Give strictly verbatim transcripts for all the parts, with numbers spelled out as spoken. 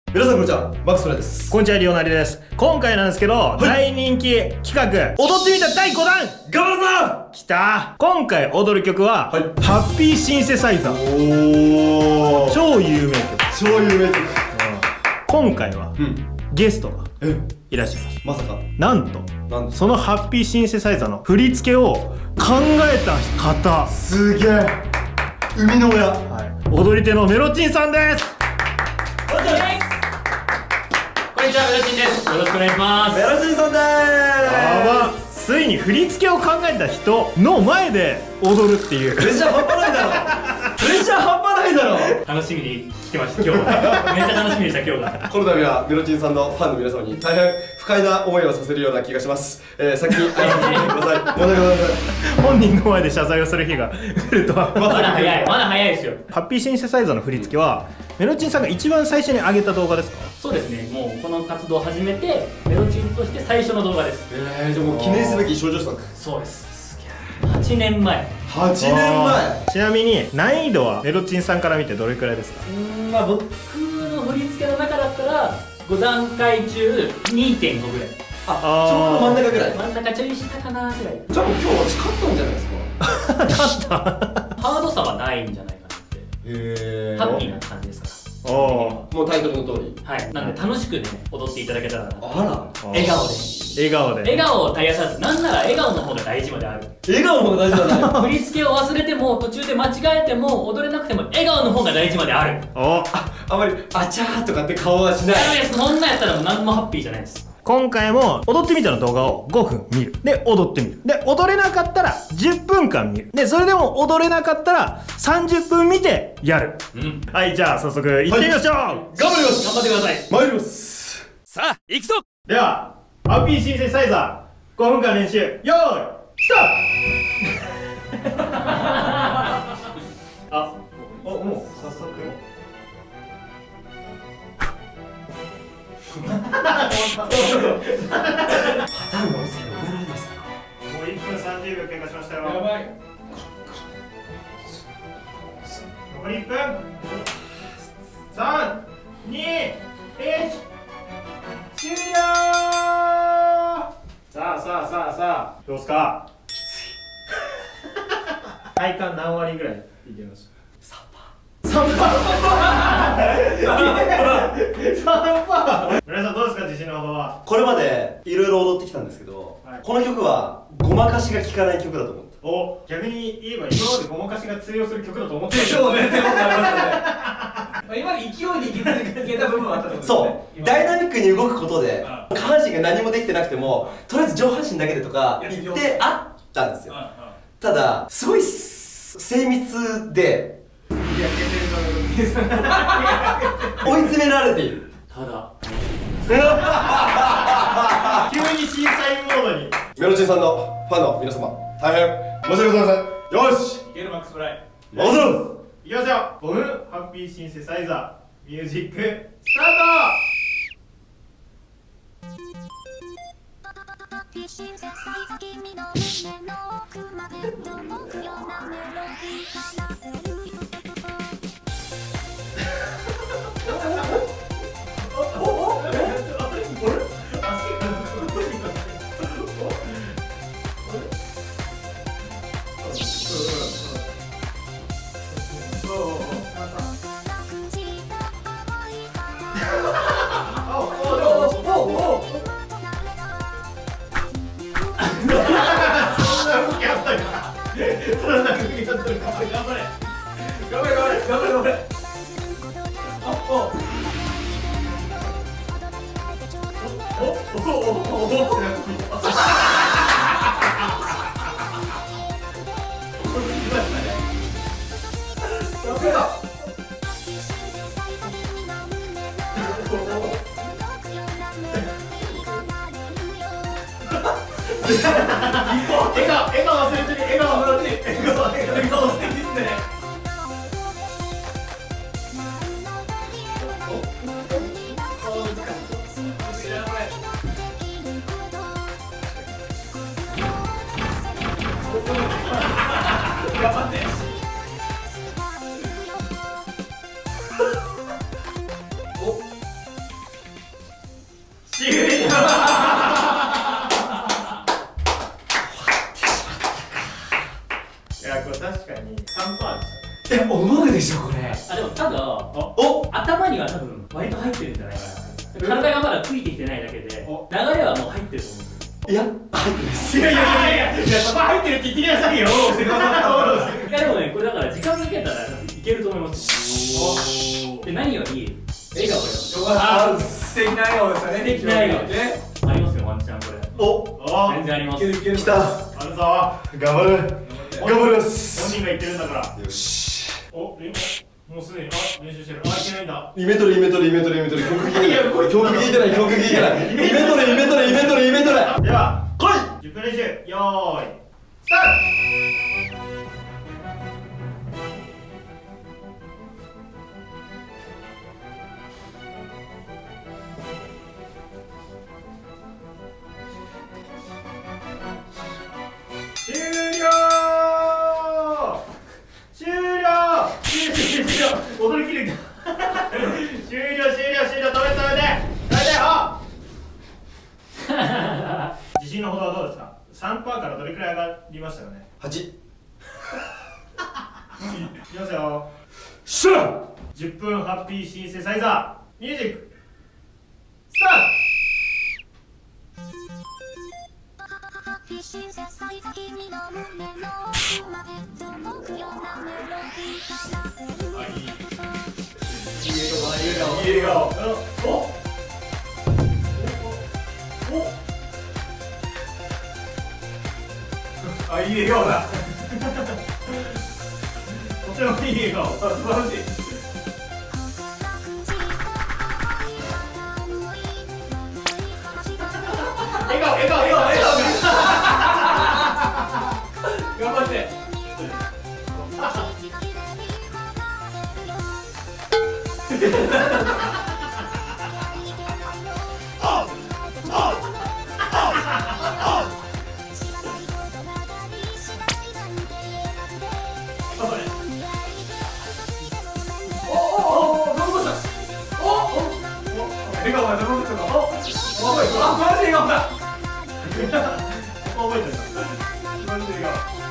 皆さんこんにちは、マックスプラです。 こんにちは、リオナリです。今回なんですけど、はい、大人気企画、踊ってみただいごだん頑張るぞきた。今回踊る曲は、はい、ハッピーシンセサイザー。おー、超有名曲。 超有名曲、うん、 今回は、うん、ゲストがいらっしゃいます。 まさかなんとなんそのハッピーシンセサイザーの振り付けを考えた方、 すげえ、生みの親、 はい、踊り手のメロチンさんです。 こんにちは、メロチンです。よろしくお願いします。 メロチンさんでーす。 ついに振り付けを考えた人の前で踊るっていう。 プレッシャー半端ないだろプレッシャー半端ないだろ。 楽しみに来てました、今日は。めっちゃ楽しみでした、今日が。 この度はメロチンさんのファンの皆様に大変不快な思いをさせるような気がします。えー、先に謝ってください。申し訳ございません。 本人の前で謝罪をする日が来るとは。 まだ早い、まだ早いですよ。 ハッピーシンセサイザーの振り付けはメロチンさんが一番最初に上げた動画ですか？ そうですね、もうこの活動を始めてメロチンとして最初の動画です。 えー、じゃあもう記念すべき少女作。 そうです。はちねんまえ。 はちねんまえ。 ちなみに難易度はメロチンさんから見てどれくらいですか？ うん、まあ僕の振り付けの中だったらごだんかい中 にてんご ぐらい。 あ、ちょうど真ん中ぐらい。 真ん中ちょい下かなぐらい。 じゃあもう今日私勝ったんじゃないですか？ 勝った。 ハードさはないんじゃないかなって。へー、ハッピーな感じですか？ おお、 もうタイトルの通り。 はい、なんで楽しくね踊っていただけたらな。 あら、 笑顔で笑顔で笑顔を絶やさず、なんなら笑顔の方が大事まである。 笑顔の方が大事だね。 振り付けを忘れても途中で間違えても踊れなくても笑顔の方が大事まである。 お、 あ、あまりあちゃーとかって顔はしない。 ダメです。そんなんやったらもう何もハッピーじゃないです。 今回も踊ってみたの動画をごふん見る。で、踊ってみる。で、踊れなかったらじゅっぷんかん見る。で、それでも踊れなかったらさんじゅっぷん見てやる。うん、はい、じゃあ早速行ってみましょう、はい、 頑張ります。 頑張ってください。 参ります。 さあ、行くぞ。 では、ハッピーシンセサイザーごふんかん練習、よーい、スタートあ、お、もう早速パターンが多すぎて覚えられないです。もういっぷんさんじゅうびょう経過しましたよ。やばい。残りいっぷん。さん、に、いち、終了。さあさあさあさあ、どうすか？きつい。体感何割ぐらいいけます？さんパー。さんパー。皆さんどうですか、自信のほどは？ これまでいろいろ踊ってきたんですけど、はい、この曲はごまかしが効かない曲だと思った。 お、逆に言えば今までごまかしが通用する曲だと思ってでしょうねってことになりますよね。 今まで勢いでいけたいけた部分はあったと思うんですよね。 そう、ダイナミックに動くことで下半身が何もできてなくてもとりあえず上半身だけでとか言ってあったんですよ。ただすごい精密で追い詰められている。 ただ急に審査員モードに。 メロチンさんのファンの皆様、大変申し訳ございません。よし、 いけるマックスプライ。 もちろんいきますよ。ごふんハッピーシンセサイザーミュージックスター笑顔、笑顔忘れてる、笑顔忘れてる、笑顔、笑顔素敵ですね。頑張って。お、 終了。いや、これ確かにさんパーでしたね。 え、思うでしょこれ。 あ、でもただお、 頭には多分割と入ってるんじゃないかな。体がまだついてきてないだけで流れはもう入ってると思うんですよ。 いや、入ってないです。 いやいやいやいやいや、そこ入ってるって言ってきなさいよ。 いやでもね、これだから時間かけたらいけると思います。で、何より笑顔よ。 あー、素敵な笑顔でしたね。 素敵な笑顔ね。 ありますよ、ワンチャンこれ。 お、 全然あります。 来た。 あるぞ。 頑張る。頑張ります。 本人が言ってるんだから。 よし。 お、え、もうすでに、あ、練習してる。あ、いけないんだ。 イメトレ、イメトレ、イメトレ、イメトレ、曲聴いてない。曲聴いてない、曲聴いてない。イメトレ、イメトレ、イメトレ、イメトレ。 では、 来い。 じゅっぷん練習、よーい、スタート。終了終了終了終了終了踊りきるんだ終了終了終了止めて止めて止めてよ自信のほどはどうですか？ さんパーセント からどれくらい上がりましたかね？ はち。 いきますよ。 しゃ。 じゅっぷんハッピーシンセサイザーミュージックスタート。いい笑顔。おおあ、いい笑顔だ。とてもいい笑顔。素晴らしい。笑顔、笑顔、笑顔、笑顔。頑張って。笑顔がどこですか？お、お、あ、マジ笑顔だ。覚えてる。マジ笑顔。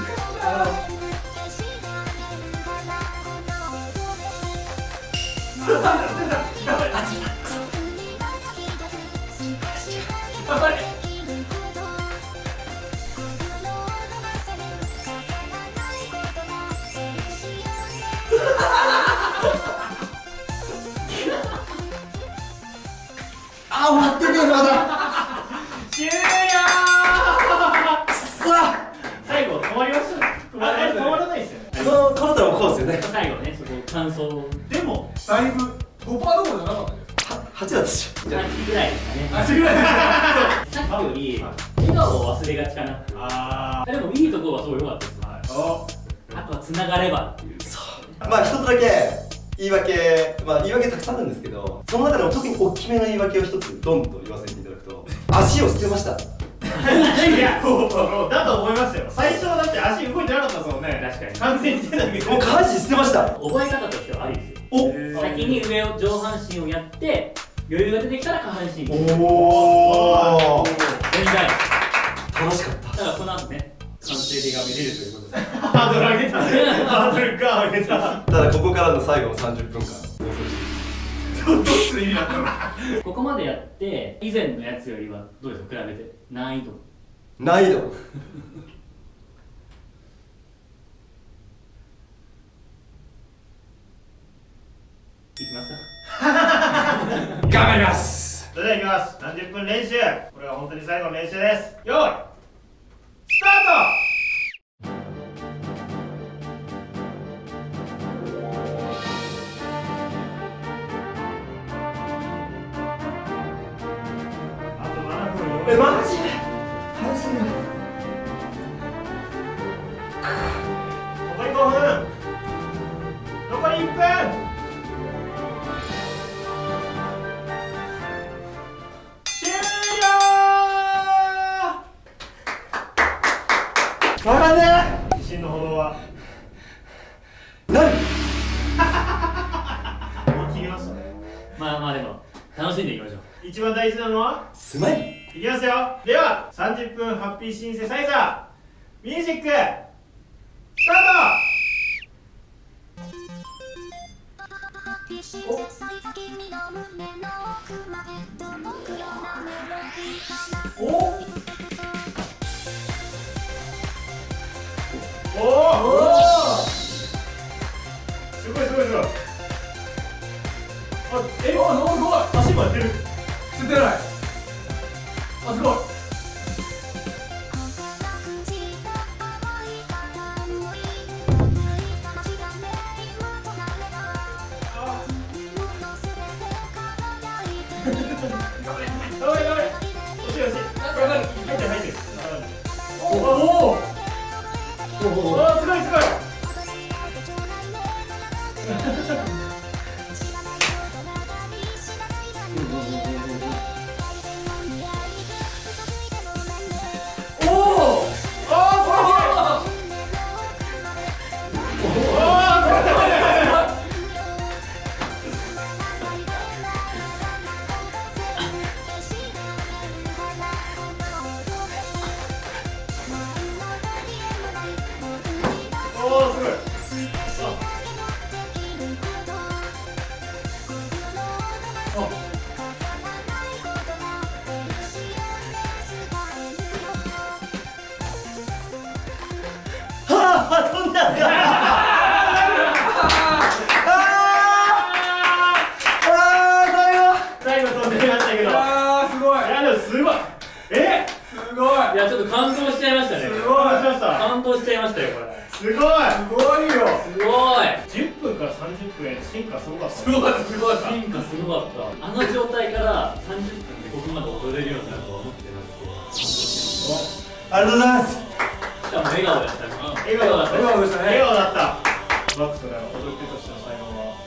頑張れ。 あ、終わってねえまだ。 終了。 くそ。 最後止まりましたね。止まら止まらないですよね。 このこの歌もこうですよね。 最後ね、そこ感想でもだいぶごパーセントどころじゃなかったですか？ ははちだったでしょ。じゃはちぐらいですかね。 あ、違う。 さっきより笑顔を忘れがちかな。 あでもいいところはすごい良かったです。 あ。お。 あとは繋がればっていう。 まあ一つだけ言い訳、まあ言い訳たくさんあるんですけど、その中でも特に大きめの言い訳を一つドンと言わせていただくと、足を捨てました。 いや、だと思いますよ。最初はだって足動いてなかったですもんね。 確かに。 完全に手だけ。 もう下半身捨てました。 覚え方としてはありですよ。 お、 先に上を上半身をやって余裕が出てきたら下半身。 おお。 全然楽しかった。 だからこの後ね、完成でが見れるということで。 ハードル上げた。ハードルか上げた。 ただここからの最後のさんじゅっぷんかん。 どっち意味だったの？ ここまでやって以前のやつよりはどうですか？比べて難易度。 難易度。 いきますか？ 頑張ります。 それではいきます。さんじゅっぷん練習。これは本当に最後の練習です。よーいスタート。 え、マジで早すぎる。 残りごふん。残りいっぷん。終了。 わかんね自信のほどはえ。何？ 言い切りましたね。 まあまあでも楽しんでいきましょう。 一番大事なのはスマイル。 いきますよ。ではさんじゅっぷんハッピーシンセサイザーミュージックスタート。おおおおすごいすごいすごい。あ、え、あ、すごい足もやってる。 ついてない。あ、すごい。 頑張れ頑張れ。惜しい惜しい。入ってる入ってる。おおおお。おおすごいすごい。 いやちょっと感動しちゃいましたね。 すごい感動しちゃいましたよこれ。 すごいすごいよ。 すごい。 じゅっぷんからさんじゅっぷんへ進化すごかった。 すごかったすごかった。 進化すごかった。あの状態からさんじゅっぷんでここまで踊れるようになるとは思ってなくて。 ありがとうございます。 しかも笑顔でしたね。 笑顔だった。 笑顔でしたね。 笑顔だった。バックスから踊り手としての才能は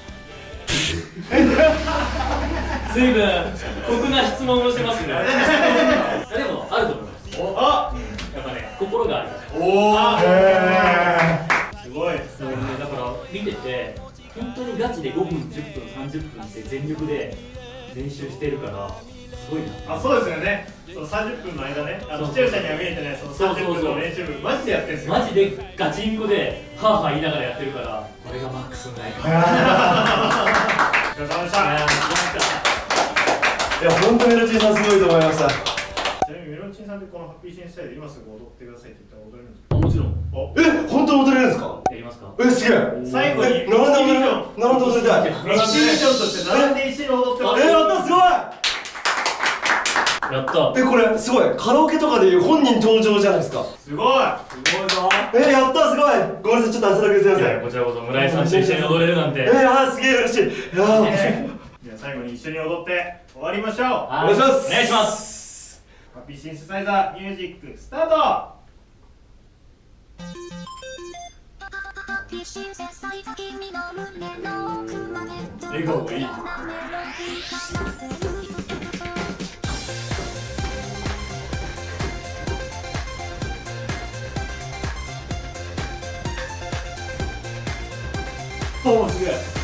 随分酷な質問をしてますね。でもあると思います。 おあやっぱね心がある。 おおすごい。 そうね、だから見てて本当にガチでごふんじゅっぷんさんじゅっぷんって全力で練習してるからすごいな。 あ、そうですよね。そのさんじゅっぷんの間ね、あの視聴者には見えてないそのさんじゅっぷんの練習部マジでやってるんですよ。 マジでガチンコでハーハー言いながらやってるからこれがマックスにないか。 お疲れ様でした。 いや本当にメロチンさんすごいと思いました。 ちなみにメロチンさんってこのハッピーシンセサイで今すぐ踊ってくださいって言ったら踊れるんですか？ もちろん。 え、本当に踊れるんですか？ やりますか？ え、すげえ。 最後にえ、並んで踊れる。並んで踊りたい。 エキシビションとして並んで一緒に踊ってもらえ、やったすごい。 やった。 え、これすごいカラオケとかでいう本人登場じゃないですか。 すごいすごいぞ。 え、やったすごい。ごめんなさいちょっと汗だくすいません。 こちらこそ村井さんと一緒に踊れるなんて。 え、あーすげえ嬉しい。いやーじゃあ最後に一緒に踊って終わりましょう。 お願いします。 お願いします。 ハッピーシンセサイザーミュージックスタート。 笑顔がいい。おおすげえ。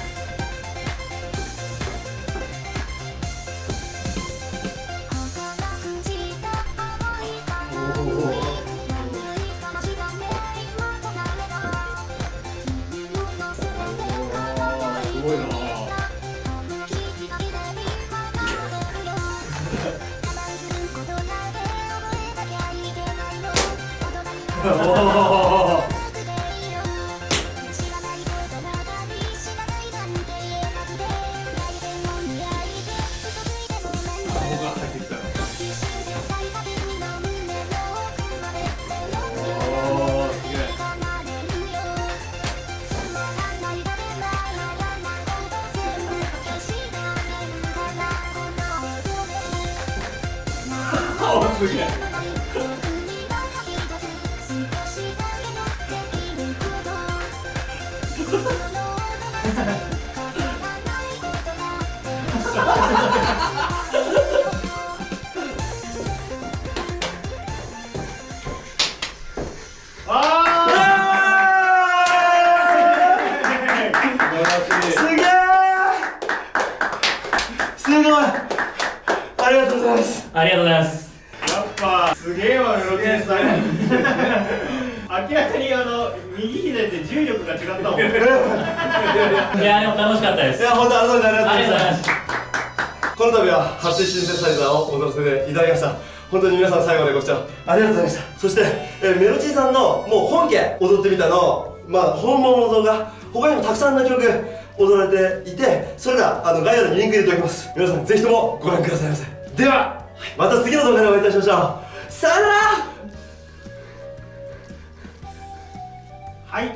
すげえ。 すげえ。すごい。 ありがとうございます。 ありがとうございます。 やっぱすげえわメロディーさん。明らかにあの右左で重力が違ったもん。いやでも楽しかったです。 いや本当改めてありがありとうございま。 がとうございますす。 この度は初シンセサイザーを踊らせていただきました。本当に皆さん最後までご視聴ありがとうございました。そして、えー、メロチーさんのもう本家踊ってみたのまあ本物の動画他にもたくさんの曲踊られていて、それらあの概要欄にリンク入れておきます。皆さんぜひともご覧くださいませ。ではまた次の動画でお会いいたしましょう。さよなら。 はい。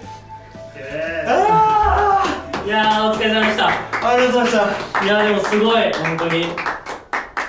あいやーお疲れ様でした。 ーありがとうございました。 いやーでもすごい本当に